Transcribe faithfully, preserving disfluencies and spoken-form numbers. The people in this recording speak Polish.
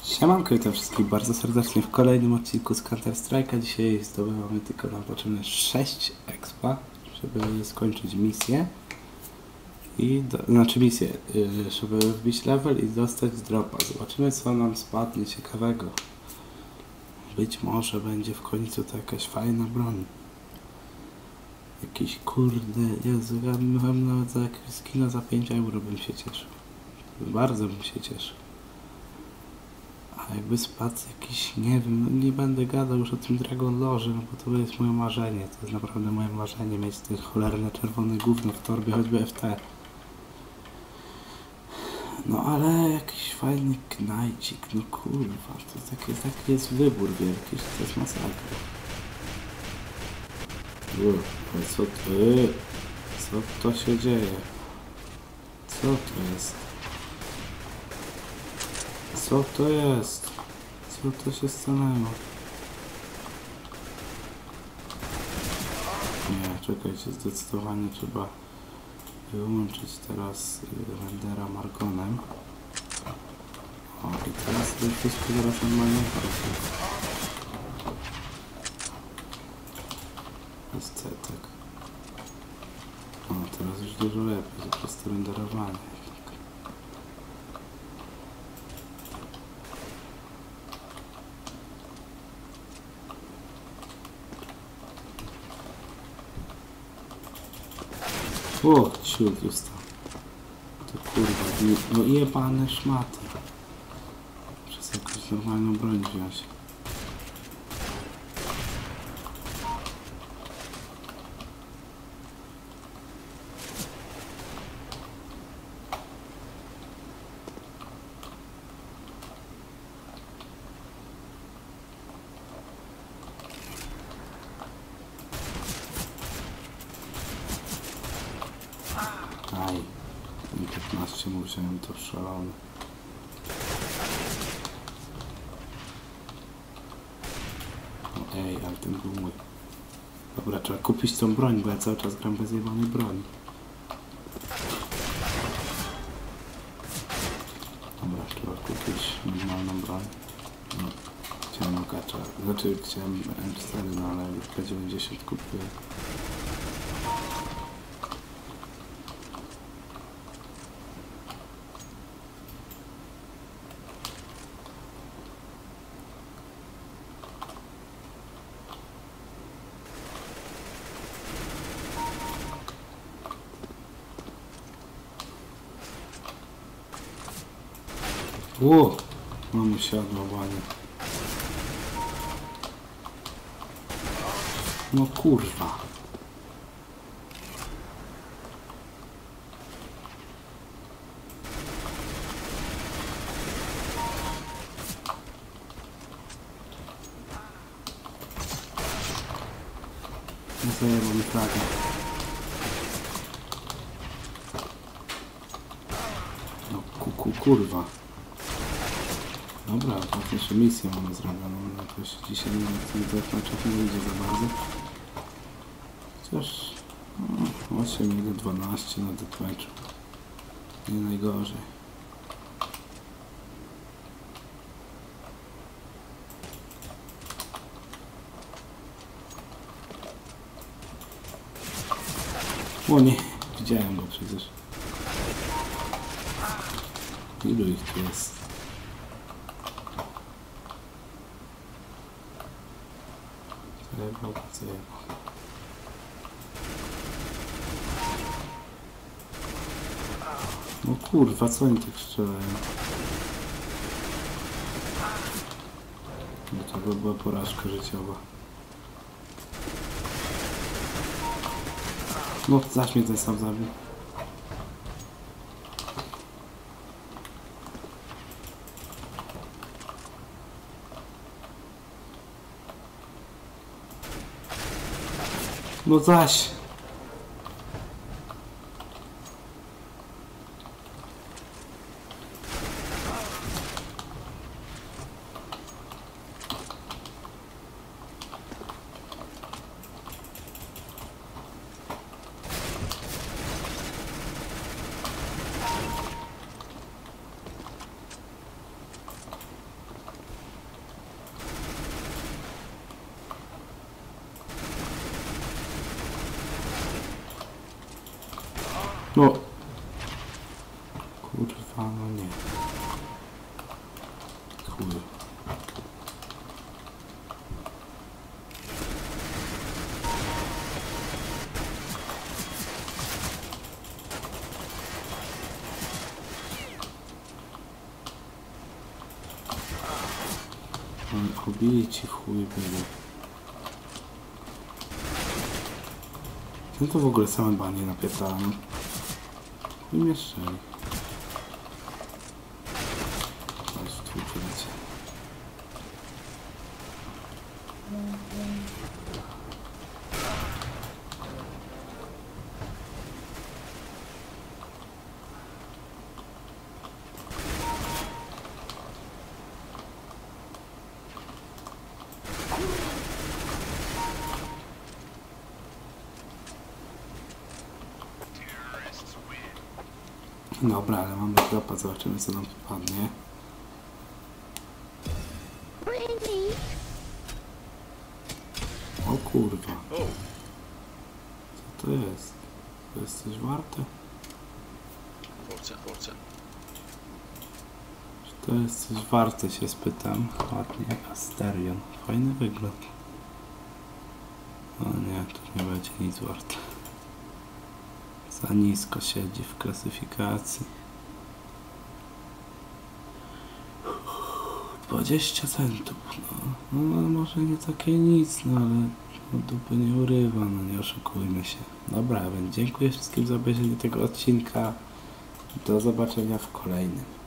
Siemanko, witam wszystkich bardzo serdecznie w kolejnym odcinku z Counter Strike'a. Dzisiaj zdobywamy tylko nam potrzebne sześć expa, żeby skończyć misję. I do, znaczy misję, yy, żeby wbić level i dostać dropa. Zobaczymy, co nam spadnie ciekawego. Być może będzie w końcu to jakaś fajna broń. Jakiś kurde, Jezu, ja bym nawet za jakieś skina za pięć euro bym się cieszył. Bardzo bym się cieszył. A jakby spadł jakiś, nie wiem, no nie będę gadał już o tym Dragon Lorze, no bo to jest moje marzenie, to jest naprawdę moje marzenie, mieć te cholerne czerwone gówno w torbie, choćby F T. No ale jakiś fajny knajcik, no kurwa, to taki, taki jest wybór wielki, że to jest masakra. Uff, co to, co to się dzieje? Co to jest? Co to jest? Co to się stanęło? Nie, czekajcie, zdecydowanie trzeba wyłączyć teraz rendera Margonem. O, i teraz to wszystko zaraz normalnie chodzi. Jest cetek. O, teraz już dużo lepiej, po prostu renderowanie. O, ciut został. To kurwa, no jebane szmaty. Przez jakąś normalną broń wziąć. Aj, piętnaście musiałem, to szalone. O, ej, ale ten był mój. Dobra, trzeba kupić tą broń, bo ja cały czas gram bez jebanej broni. Dobra, trzeba kupić normalną broń. No, chciałem okacza, znaczy chciałem M cztery, no ale P dziewięćdziesiąt kupię. Ło! Mamy siadło, ładnie. No kurwa. Nie zajebał mi flagę. No kuku, kurwa. Dobra, to jeszcze misję mamy zrobioną, no to już dzisiaj nie zaznaczać nie idzie za bardzo. Chociaż no, osiem minut dwanaście na deathmatchu. Nie najgorzej. O nie, widziałem go przecież. Ilu ich tu jest? Zajebał, zajebał. No kurwa, co oni tak strzelają? No to by była porażka życiowa. No zaś mnie ten sam zabił. No zaś! No. Kurwa, no nie. Chuj. Pobili ci w chuj byli. No to w ogóle same banie napierdalam. I mieszczeli. Chodź w trójkę lecie. Dobra, ale mamy dropa, zobaczymy co nam tu padnie. O kurwa. Co to jest? To jest coś warte? Force, force. Czy to jest coś warte, się spytam. Ładnie, Asterion. Fajny wygląd. O nie, tu nie będzie nic warte. Za nisko siedzi w klasyfikacji. dwadzieścia centów, no. No może nie takie nic, no ale no, dupy nie urywa, no nie oszukujmy się. Dobra, więc dziękuję wszystkim za obejrzenie tego odcinka. Do zobaczenia w kolejnym.